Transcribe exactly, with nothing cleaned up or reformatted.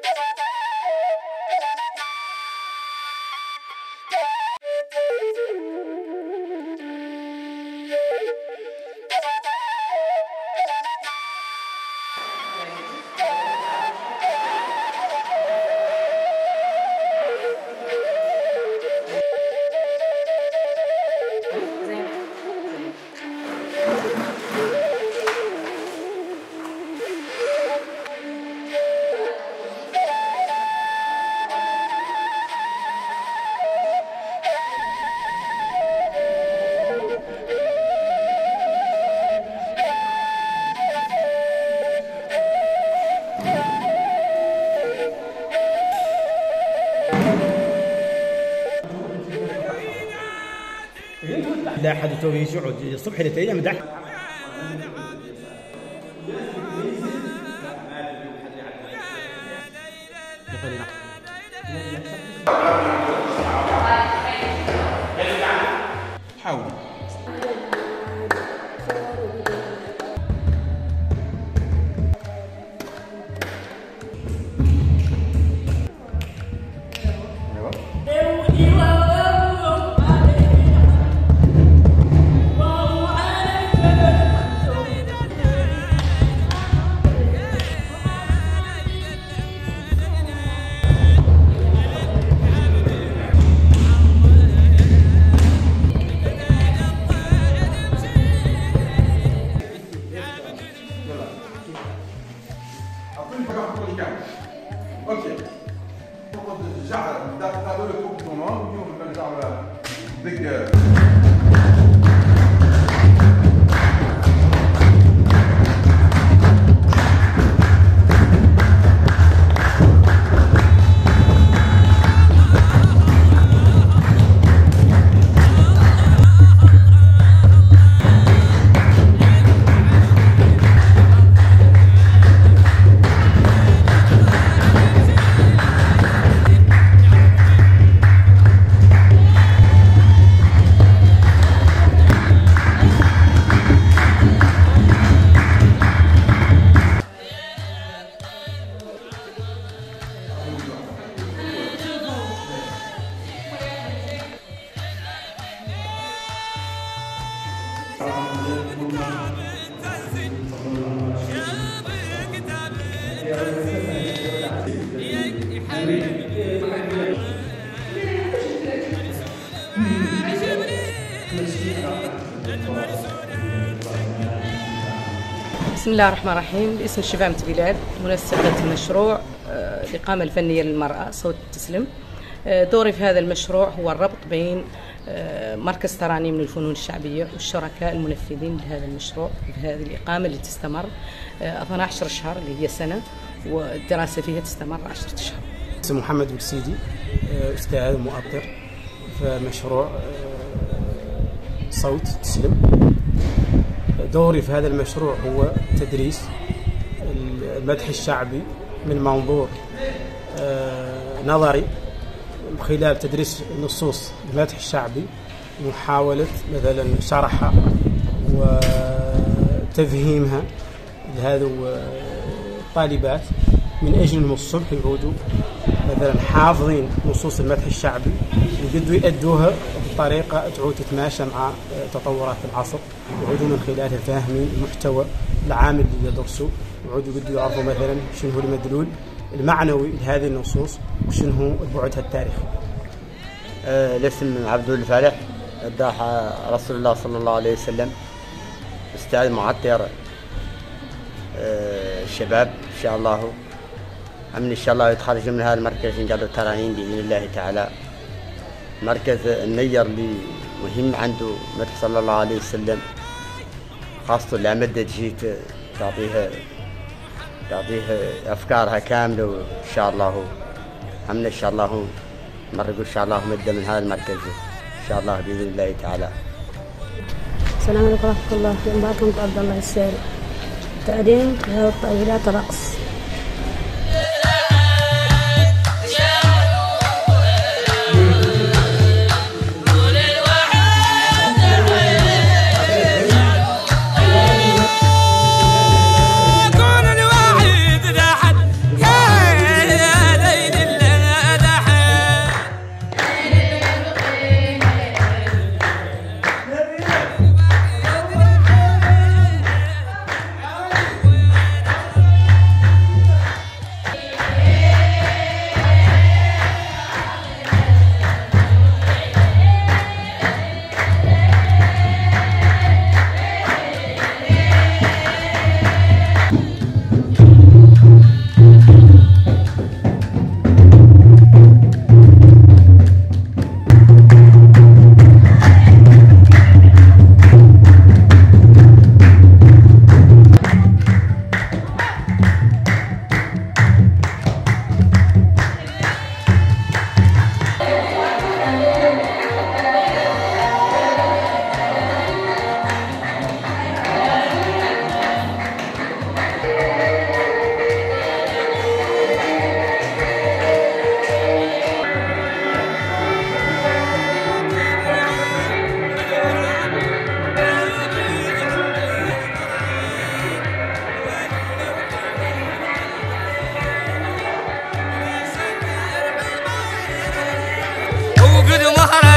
لا أحد توي يقعد الصبح لتيجي مدح. حاول. Ok. Já, dá dor a pouco do nome, e um já big. بسم الله الرحمن الرحيم. باسم شفامة بلال منسقة المشروع الإقامة الفنية للمرأة صوت تسلم. دوري في هذا المشروع هو الربط بين مركز ترانيم للفنون الشعبية والشركاء المنفذين لهذا المشروع في هذه الإقامة اللي تستمر اثني عشر شهر اللي هي سنة، والدراسة فيها تستمر عشرة أشهر. اسمي محمد برسيدي، أستاذ مؤطر في مشروع صوت تسلم. دوري في هذا المشروع هو تدريس المدح الشعبي من منظور نظري، من خلال تدريس نصوص المدح الشعبي ومحاولة مثلا شرحها وتفهيمها لهذا الطالبات من أجل أنهم الصبح يعودوا مثلا حافظين نصوص المدح الشعبي ويقدروا يأدوها بطريقة تعود تتماشى مع تطورات العصر، يعودوا من خلالها فاهمين المحتوى العام اللي يدرسوه، يعودوا يقدروا يعرفوا مثلا شنو هو المدلول المعنوي لهذه النصوص وشنو هو بعدها التاريخي. آه الاسم عبد الفالح، الداحة رسول الله صلى الله عليه وسلم، أستاذ معطر آه الشباب إن شاء الله. عمل إن شاء الله يتخرجوا من هذا المركز ينقلوا ترانين بإذن الله تعالى. مركز النير اللي مهم عنده مدح صلى الله عليه وسلم، خاصة لما جيت تعطيها تعطيها أفكارها كاملة وإن شاء الله. عمل إن شاء الله مرقوا إن شاء الله مدة من هذا المركز إن شاء الله بإذن الله تعالى. السلام عليكم ورحمة الله وبركاته. عبد الله الساري، تعليم طائرات رقص. كون الواحد ذا حد وقد مهرة